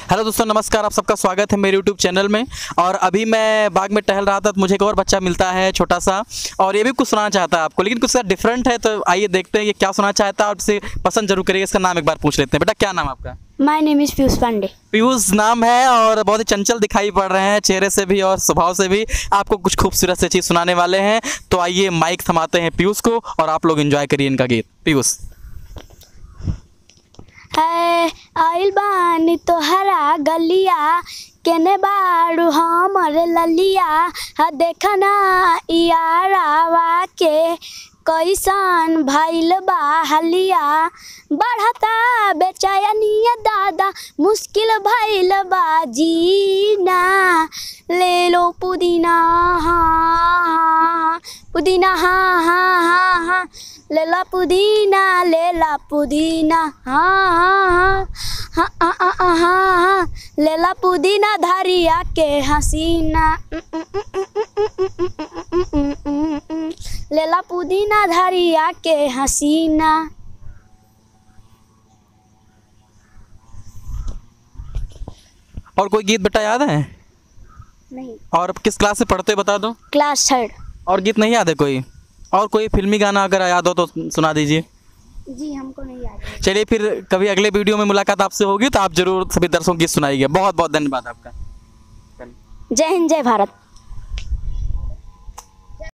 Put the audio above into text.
Hello दोस्तों, नमस्कार। आप सबका स्वागत है मेरे यूट्यूब चैनल में। और अभी मैं बाग में टहल रहा था तो मुझे एक और बच्चा मिलता है छोटा सा, और ये भी कुछ सुनाना चाहता है आपको, लेकिन कुछ डिफरेंट है। तो आइए देखते हैं ये क्या सुनाना चाहता है और आपसे पसंद जरूर करिएगा। इसका नाम एक बार पूछ लेते हैं। बेटा, क्या नाम है आपका? My name is Piyush Pandey. Piyush नाम है और बहुत ही चंचल दिखाई पड़ रहे हैं चेहरे से भी और स्वभाव से भी। आपको कुछ खूबसूरत से चीज़ सुनाने वाले हैं। तो आइए माइक थमाते हैं पीयूष को और आप लोग एंजॉय करिए इनका गीत। पीयूष। है आइल बानी तोहरा गलिया, केने बाड़ू हमर ललिया। हा देखना यारावा के कैसन भइल बा हलिया। बढ़ता बेचैनिया दादा, मुश्किल भइल बा जीना। ले लो पुदीना हाँ पुदीना हाँ हाँ हाँ हाँ, लेला पुदीना लेला पुदीना हाँ हाँ हाँ हाँ हाँ हाँ हाँ, लेला पुदीना धरिया के हसीना। लेला पुदीना धरिया के हसीना। और कोई गीत बेटा याद है? नहीं। और किस क्लास से पढ़ते बता दो। क्लास 3। और गीत नहीं याद है कोई? और कोई फिल्मी गाना अगर याद हो तो सुना दीजिए। जी हमको नहीं याद है। चलिए फिर कभी अगले वीडियो में मुलाकात आपसे होगी तो आप जरूर सभी दर्शकों की सुनाइएगा। बहुत बहुत धन्यवाद आपका। जय हिंद, जय भारत।